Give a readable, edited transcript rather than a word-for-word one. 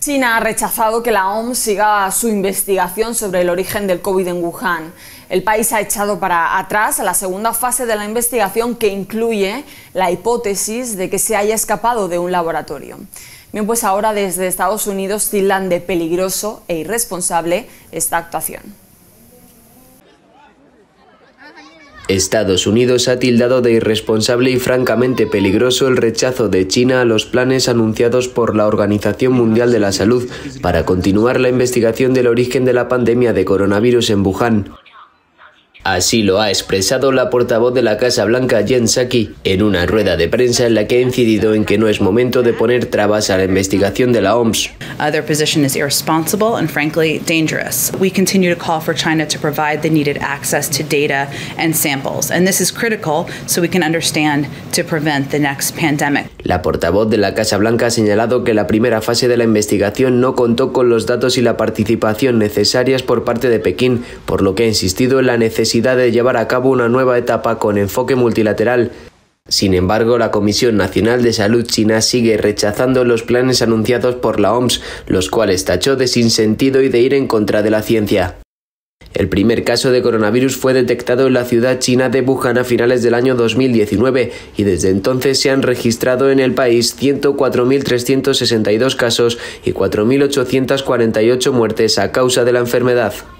China ha rechazado que la OMS siga su investigación sobre el origen del COVID en Wuhan. El país ha echado para atrás a la segunda fase de la investigación, que incluye la hipótesis de que se haya escapado de un laboratorio. Bien, pues ahora desde Estados Unidos tildan de peligroso e irresponsable esta actuación. Estados Unidos ha tildado de irresponsable y francamente peligroso el rechazo de China a los planes anunciados por la Organización Mundial de la Salud para continuar la investigación del origen de la pandemia de coronavirus en Wuhan. Así lo ha expresado la portavoz de la Casa Blanca, Jen Psaki, en una rueda de prensa en la que ha incidido en que no es momento de poner trabas a la investigación de la OMS. Their position is irresponsible and frankly dangerous. We continue to call for China to provide the needed access to data and samples, and this is critical so we can understand to prevent the next pandemic. La portavoz de la Casa Blanca ha señalado que la primera fase de la investigación no contó con los datos y la participación necesarias por parte de Pekín, por lo que ha insistido en la necesidad de llevar a cabo una nueva etapa con enfoque multilateral. Sin embargo, la Comisión Nacional de Salud china sigue rechazando los planes anunciados por la OMS, los cuales tachó de sinsentido y de ir en contra de la ciencia. El primer caso de coronavirus fue detectado en la ciudad china de Wuhan a finales del año 2019 y desde entonces se han registrado en el país 104.362 casos y 4.848 muertes a causa de la enfermedad.